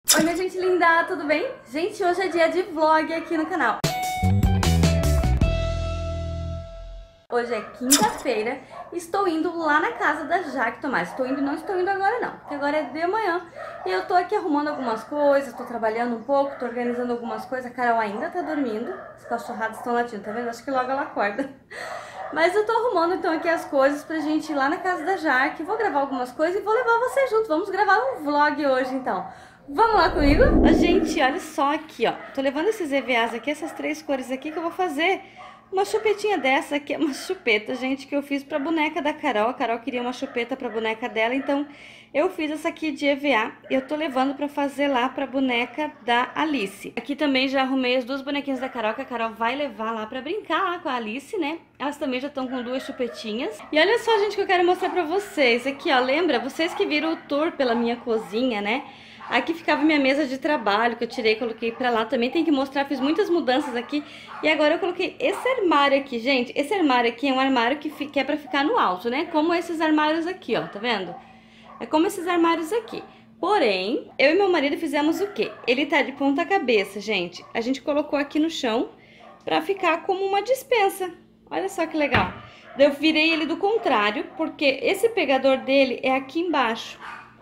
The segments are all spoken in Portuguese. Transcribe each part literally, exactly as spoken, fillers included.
Oi minha gente linda, tudo bem? Gente, hoje é dia de vlog aqui no canal. Hoje é quinta-feira, estou indo lá na casa da Jaque Tomás. Estou indo, não estou indo agora não, porque agora é de manhã. E eu tô aqui arrumando algumas coisas, tô trabalhando um pouco, tô organizando algumas coisas. A Carol ainda tá dormindo, os cachorrados estão latindo, tá vendo? Acho que logo ela acorda. Mas eu tô arrumando então aqui as coisas pra gente ir lá na casa da Jaque. Vou gravar algumas coisas e vou levar vocês junto. Vamos gravar um vlog hoje então. Vamos lá comigo? Ó, gente, olha só aqui, ó. Tô levando esses E V As aqui, essas três cores aqui que eu vou fazer uma chupetinha dessa aqui. É uma chupeta, gente, que eu fiz pra boneca da Carol. A Carol queria uma chupeta pra boneca dela, então eu fiz essa aqui de E V A. E eu tô levando pra fazer lá pra boneca da Alice. Aqui também já arrumei as duas bonequinhas da Carol, que a Carol vai levar lá pra brincar lá com a Alice, né? Elas também já estão com duas chupetinhas. E olha só, gente, que eu quero mostrar pra vocês. Aqui, ó, lembra? Vocês que viram o tour pela minha cozinha, né? Aqui ficava minha mesa de trabalho, que eu tirei e coloquei pra lá. Também tem que mostrar, fiz muitas mudanças aqui. E agora eu coloquei esse armário aqui, gente. Esse armário aqui é um armário que, que é pra ficar no alto, né? Como esses armários aqui, ó, tá vendo? É como esses armários aqui. Porém, eu e meu marido fizemos o quê? Ele tá de ponta cabeça, gente. A gente colocou aqui no chão pra ficar como uma despensa. Olha só que legal. Eu virei ele do contrário, porque esse pegador dele é aqui embaixo.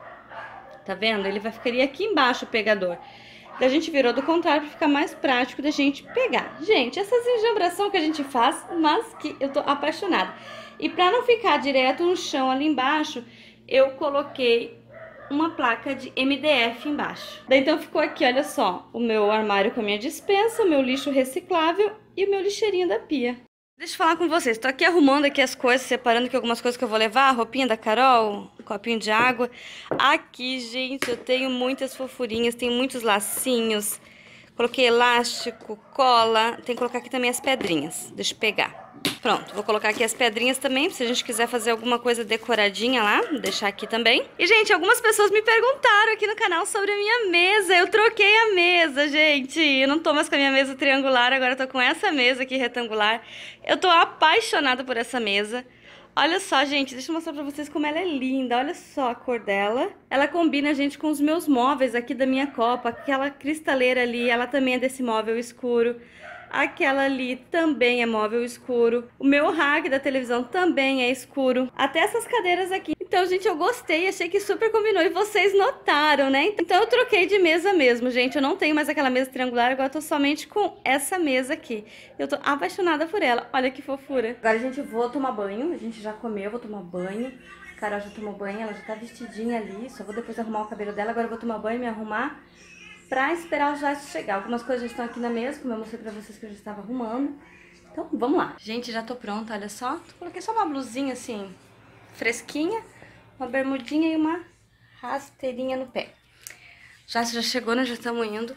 Tá vendo? Ele vai ficaria aqui embaixo o pegador. Daí a gente virou do contrário para ficar mais prático da gente pegar. Gente, essas enjambração que a gente faz, mas que eu tô apaixonada. E para não ficar direto no chão ali embaixo, eu coloquei uma placa de M D F embaixo. Daí então ficou aqui, olha só, o meu armário com a minha dispensa, o meu lixo reciclável e o meu lixeirinho da pia. Deixa eu falar com vocês, tô aqui arrumando aqui as coisas, separando aqui algumas coisas que eu vou levar, a roupinha da Carol, um copinho de água. Aqui, gente, eu tenho muitas fofurinhas, tenho muitos lacinhos, coloquei elástico, cola, tem que colocar aqui também as pedrinhas, deixa eu pegar. Pronto, vou colocar aqui as pedrinhas também, se a gente quiser fazer alguma coisa decoradinha lá, vou deixar aqui também. E, gente, algumas pessoas me perguntaram aqui no canal sobre a minha mesa. Eu troquei a mesa, gente. Eu não tô mais com a minha mesa triangular, agora eu tô com essa mesa aqui retangular. Eu tô apaixonada por essa mesa. Olha só, gente, deixa eu mostrar pra vocês como ela é linda. Olha só a cor dela. Ela combina, gente, com os meus móveis aqui da minha copa. Aquela cristaleira ali, ela também é desse móvel escuro. Aquela ali também é móvel escuro. O meu rack da televisão também é escuro. Até essas cadeiras aqui. Então, gente, eu gostei. Achei que super combinou. E vocês notaram, né? Então, eu troquei de mesa mesmo, gente. Eu não tenho mais aquela mesa triangular. Agora eu tô somente com essa mesa aqui. Eu tô apaixonada por ela. Olha que fofura. Agora, gente, eu vou tomar banho. A gente já comeu, vou tomar banho. A Carol já tomou banho. Ela já tá vestidinha ali. Só vou depois arrumar o cabelo dela. Agora eu vou tomar banho, me arrumar pra esperar o Jace chegar. Algumas coisas já estão aqui na mesa, como eu mostrei pra vocês que eu já estava arrumando. Então, vamos lá. Gente, já tô pronta, olha só. Coloquei só uma blusinha assim, fresquinha, uma bermudinha e uma rasteirinha no pé. O Jace já chegou, nós já estamos indo.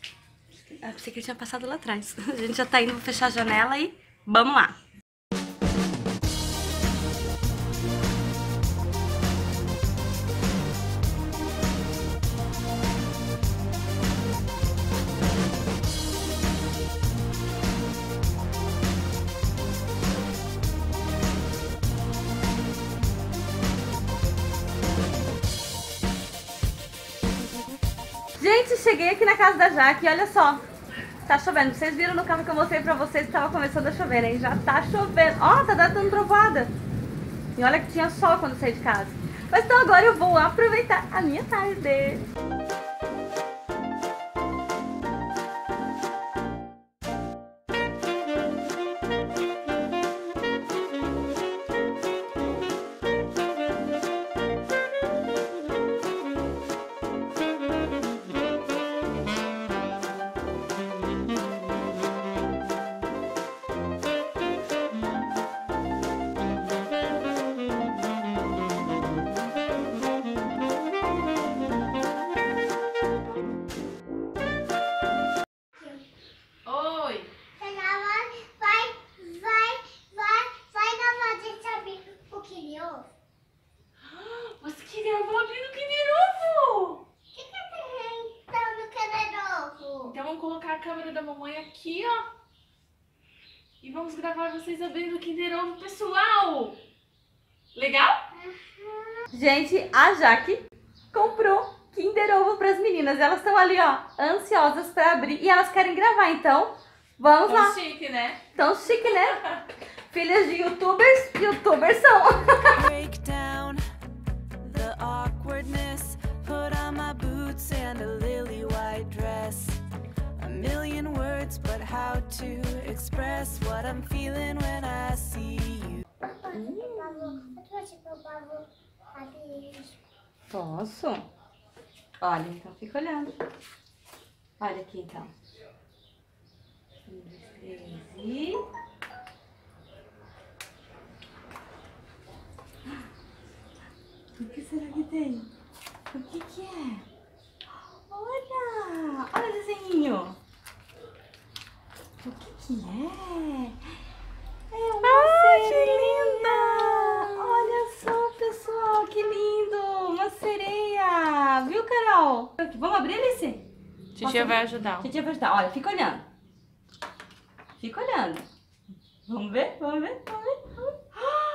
Eu pensei que ele tinha passado lá atrás. A gente já tá indo, vou fechar a janela e vamos lá. Gente, cheguei aqui na casa da Jaque e olha só, tá chovendo. Vocês viram no carro que eu mostrei pra vocês que tava começando a chover, né? Já tá chovendo. Ó, oh, tá dando trovoada. E olha que tinha sol quando eu saí de casa. Mas então agora eu vou aproveitar a minha tarde. Você queria abrir no Kinder Ovo? O que que tem então no Kinder Ovo? Então vamos colocar a câmera da mamãe aqui, ó. E vamos gravar vocês abrindo o Kinder Ovo, pessoal! Legal? Gente, a Jaque comprou Kinder Ovo pras meninas. Elas estão ali, ó, ansiosas pra abrir. E elas querem gravar, então vamos lá. Tão chique, né? Tão chique, né? Filhas de youtubers, youtubers são. Break down the awkwardness. Put on my boots and a lily white dress. A million words, but how to express what I'm feeling when I see you. Posso? Olha, então fica olhando. Olha aqui, então. Um, dois, três e... O que será que tem? O que que é? Olha! Olha o desenho! O que que é? É uma ah, sereia! Olha só, pessoal, que lindo! Uma sereia! Viu, Carol? Vamos abrir, Alice? Titia vai ajudar. Titia vai ajudar. Olha, fica olhando. Fica olhando. Vamos ver? Vamos ver? Vamos ver? Vamos ver.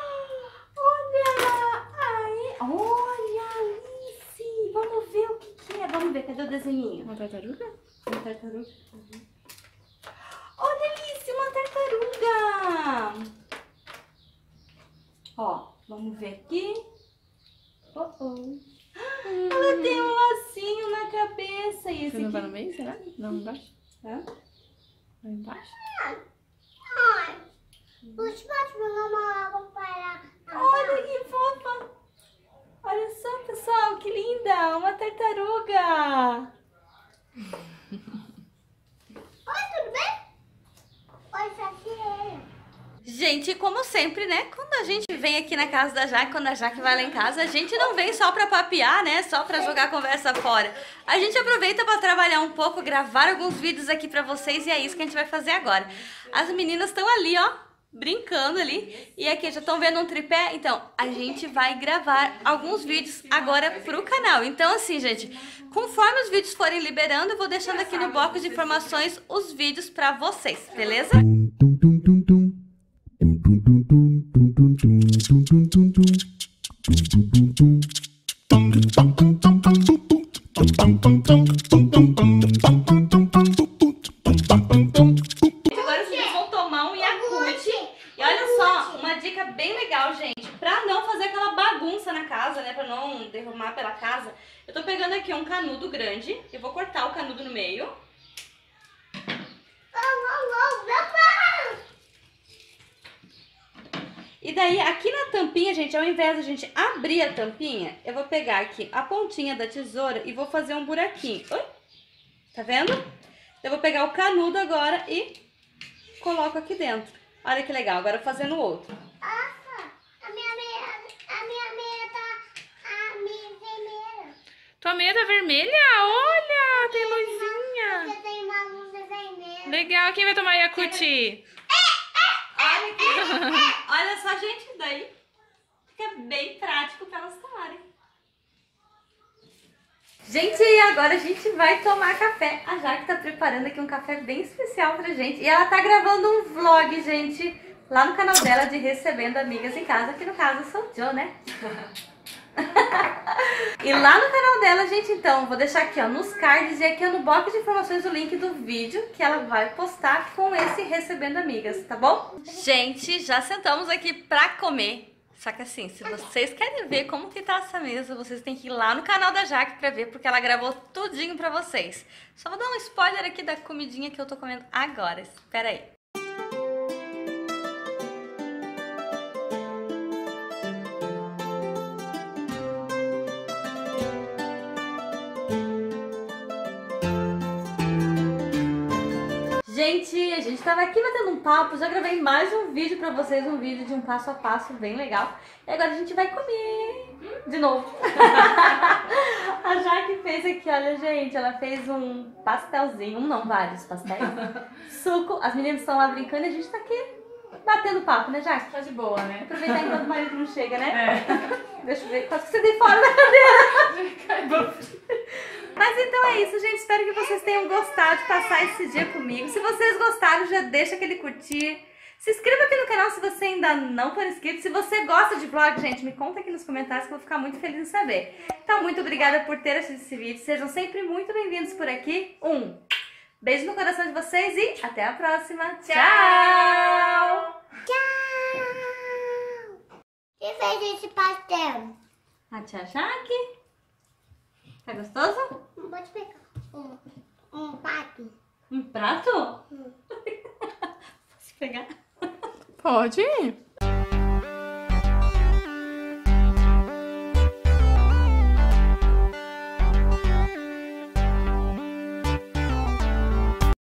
Olha! Aí! Olha, Alice! Vamos ver o que que é. Vamos ver, cadê o desenhinho? Uma tartaruga? Uma tartaruga. Olha, Alice, uma tartaruga! Ó, vamos ver aqui. Oh, oh. Ela tem um lacinho na cabeça. E esse Você não aqui... vai no meio, será? Não, embaixo? Hã? Vai embaixo? Olha que fofa! Olha só, pessoal, que linda! Uma tartaruga! Oi, tudo bem? Oi, Safiê. Gente, como sempre, né? Quando a gente vem aqui na casa da Jaque, quando a Jaque vai lá em casa, a gente não vem só pra papear, né? Só pra jogar a conversa fora. A gente aproveita pra trabalhar um pouco, gravar alguns vídeos aqui pra vocês e é isso que a gente vai fazer agora. As meninas estão ali, ó, brincando ali. E aqui já estão vendo um tripé? Então, a gente vai gravar alguns vídeos agora pro canal. Então, assim, gente, conforme os vídeos forem liberando, eu vou deixando aqui no bloco de informações os vídeos pra vocês, beleza? Agora vocês vão tomar um Yakult. E olha só, uma dica bem legal, gente, pra não fazer aquela bagunça na casa, né, pra não derrumar pela casa, eu tô pegando aqui um canudo grande, eu vou cortar o canudo no meio. E daí, aqui na tampinha, gente, ao invés de a gente abrir a tampinha, eu vou pegar aqui a pontinha da tesoura e vou fazer um buraquinho. Oi? Tá vendo? Eu vou pegar o canudo agora e coloco aqui dentro. Olha que legal, agora fazendo o outro. Nossa, a minha meia, a minha meia tá, a minha vermelha. Tua meia tá vermelha? Olha, tem luzinha. Você tem uma luz vermelha. Legal, quem vai tomar Yakult? Olha aqui. Olha só, gente, daí fica bem prático para elas tomarem. Gente, agora a gente vai tomar café. A Jaque tá preparando aqui um café bem especial pra gente. E ela tá gravando um vlog, gente, lá no canal dela de Recebendo Amigas em Casa, que no caso eu sou o Joe, né? E lá no canal dela, gente, então, vou deixar aqui, ó, nos cards e aqui ó, no box de informações o link do vídeo que ela vai postar com esse Recebendo Amigas, tá bom? Gente, já sentamos aqui pra comer. Só que assim, se vocês querem ver como que tá essa mesa, vocês têm que ir lá no canal da Jaque pra ver, porque ela gravou tudinho pra vocês. Só vou dar um spoiler aqui da comidinha que eu tô comendo agora. Espera aí. Gente, a gente tava aqui batendo um papo, já gravei mais um vídeo pra vocês, um vídeo de um passo a passo bem legal. E agora a gente vai comer de novo. A Jaque fez aqui, olha gente, ela fez um pastelzinho, um não, vários pastéis. Suco, as meninas estão lá brincando e a gente tá aqui batendo papo, né, Jaque? Tá de boa, né? Aproveitar enquanto o marido não chega, né? É. Deixa eu ver, quase que você dei fora da cadeira. Mas então é isso, gente. Espero que vocês tenham gostado de passar esse dia comigo. Se vocês gostaram, já deixa aquele curtir. Se inscreva aqui no canal se você ainda não for inscrito. Se você gosta de vlog, gente, me conta aqui nos comentários que eu vou ficar muito feliz em saber. Então, muito obrigada por ter assistido esse vídeo. Sejam sempre muito bem-vindos por aqui. Um beijo no coração de vocês e até a próxima. Tchau! Tchau! Quem fez esse pastel? A tia Jaque. Tá gostoso? Pode pegar um, um prato. Um prato? Hum. Posso pegar? Pode ir.